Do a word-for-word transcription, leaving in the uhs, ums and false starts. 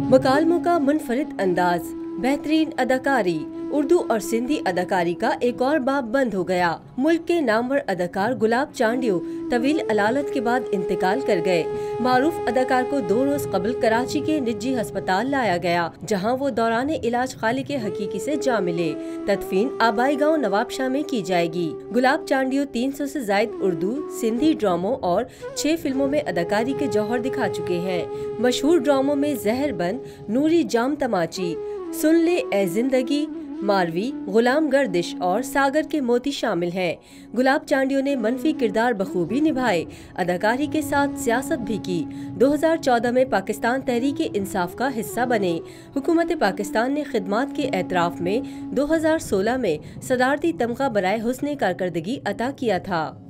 मुकालमों का मुनफरिद अंदाज, बेहतरीन अदाकारी, उर्दू और सिंधी अदाकारी का एक और बाब बंद हो गया। मुल्क के नामवर अदाकार गुलाब चांडियो तवील अलालत के बाद इंतकाल कर गए। मारूफ अदाकार को दो रोज कबल कराची के निजी अस्पताल लाया गया, जहां वो दौरान इलाज खालिक हकीकी से जा मिले। तदफीन आबाई गांव नवाबशाह में की जाएगी। गुलाब चांडियो तीन सौ से जायद उर्दू, सिंधी ड्रामों और छह फिल्मों में अदाकारी के जौहर दिखा चुके हैं। मशहूर ड्रामों में जहरबंद, नूरी जाम तमाची, सुन ले ए जिंदगी, मारवी, गुलाम गर्दिश और सागर के मोती शामिल हैं। गुलाब चांडियो ने मनफी किरदार बखूबी निभाए, अदाकारी के साथ सियासत भी की। दो हज़ार चौदह में पाकिस्तान तहरीक इंसाफ का हिस्सा बने। हुकूमत पाकिस्तान ने खिदमात के एतराफ में दो हज़ार सोलह में सदारती तमगा बराए हुस्न कारकर्दगी अता किया था।